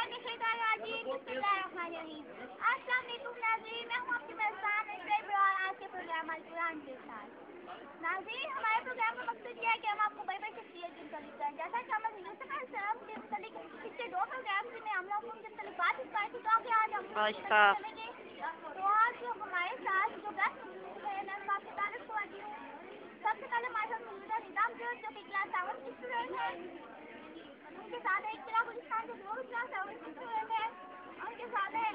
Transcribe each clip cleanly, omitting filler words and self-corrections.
अस्सलाम वालेकुम नाज़रीन, मैं हूँ आपकी मेज़बान और आज के प्रोग्राम अल-कुरान के साथ। नाज़रीन, हमारे प्रोग्राम का मकसद यह है कि हम आपको बड़ी बड़ी शख्सियत के मुतालिक बताएं। जैसा कि हमने यूसुफ अलैहिस्सलाम के मुतालिक पिछले 2 प्रोग्राम में हम लोग उनके मुतालिक बात कर थी, तो आगे आज हम चलेंगे। तो आज जो हमारे साथ जो गेस्ट हैं, मैं आपकी तारीफ करती हूँ। सबसे पहले हमारे साथ मौजूद है निज़ाम जो कि क्लास 7 की स्टूडेंट है। उनके साथ है इक्रा गुलिस्तान जो क्लास 7 की स्टूडेंट है। उनके साथ है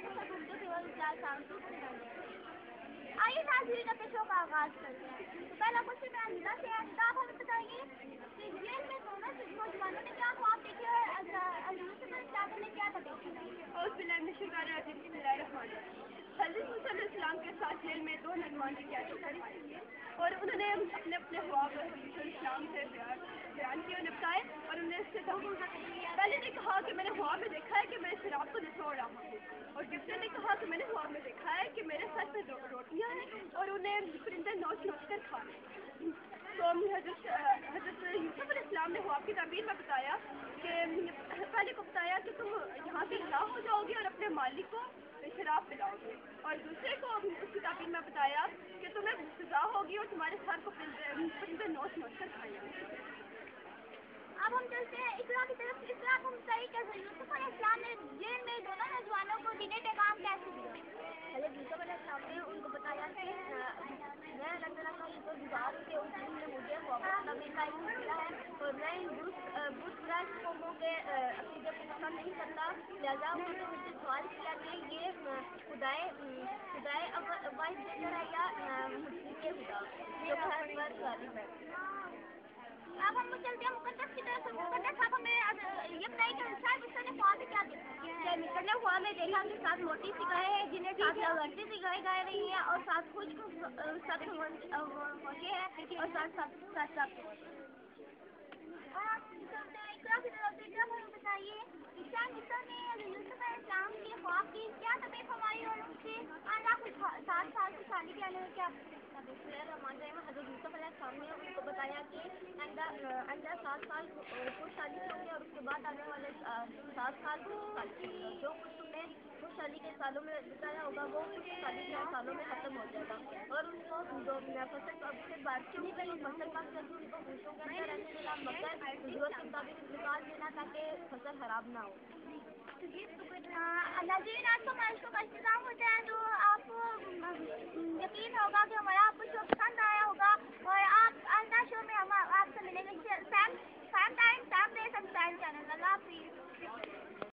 आइए नाज़रीन अपने शो का आगाज करते हैं। तो पहला क्वेश्चन मैं अनिता से है। अनिता, आप हमें बताइए कि जेल में दोनों नौजवानों ने क्या ख्वाब देखे और यूसुफ अलैहिस्सलाम ने क्या देखे? हज़रत मूसा अलैहिस्सलाम के साथ जेल में 2 नौजवान ने क्या और उन्होंने अपने अपने ख्वाब इस्लाम से बयान किए, उन्हें बताए और उन्हें इससे पहले ने कहा कि मैंने ख्वाब में देखा है कि मैं शराब को निचोड़ रहा हूँ, और दूसरे ने कहा कि मैंने ख्वाब में देखा है कि मेरे सर पे रोटियाँ हैं और उन्हें परिंदे नोच नोच कर खा रहे हैं। तो हज़रत यूसुफ अलैहिस्सलाम ने ख्वाब की ताबीर में बताया कि पहले को बताया कि तुम यहाँ से रिहा हो जाओगे और अपने मालिक को शराब पिलाओगे, और दूसरे को उसकी ताबीर में बताया कि तुम्हें सजा होगी और तुम्हारे सर को परिंदे नोच नोच कर खाएंगे। अब हम चलते हैं इकरा की तरफ। इकरा, हम बताइए कि यूसुफ अलैहिस्सलाम ने जेल में दोनों नौजवानों को दीने पैगाम कैसे दिया? पहले यूसुफ अलैहिस्सलाम ने उनको बताया कि मैं अल्लाह ताला का शुक्रगुजार हूँ कि उसने मुझे नबी का इल्म दिया है और मैं इन बुत कौमों के अकीदे को पसंद नहीं करता। लिहाजा उन्होंने मुझसे सवाल किया कि ये खुदाए वाहिद बेहतर है या मुझसे खुदा जो हर पर गालिब है। अब हम चलते हैं मुकद्दस की तरफ। मुकद्दस, आप हमें ये बताइए कि शायद उसने ख्वाब में क्या देखा? मैंने ख्वाब में देखा कि 7 मोटी सी गायें हैं जिन्हें 7 लगती सी गाय गा रही हैं और 7 खुश मौके हैं और 7 बताइए ईसा ने यूसुफ अलैहिस्सलाम के ख्वाब की क्या तबीर फरमाई और उसके आधा 7 साल की शादी के आने में क्या हज़रत यूसुफ अलैहिस्सलाम ने उनको बताया कि आइंदा 7 साल खुशहाली के होंगे और उसके बाद आने वाले 7 साल जो कुछ तुमने खुशहाली के सालों में बताया होगा वो खुशहाली के सालों में खत्म हो जाएगा, और उनको जो फसल से बारिशों की फसल पक जाती है उनको भूसों के अंदर रहने देना, मगर जरूरत के मुताबिक निकाल देना ताकि फसल खराब ना हो। नाज़रीन, आज तो हमारे शो का इंतजाम हो जाए तो आपको यकीन होगा कि हमारा आपको शो पसंद आया होगा और आप आइंदा शो में हम आपसे मिलेंगे। Sam time channel. अल्लाह हाफिज़।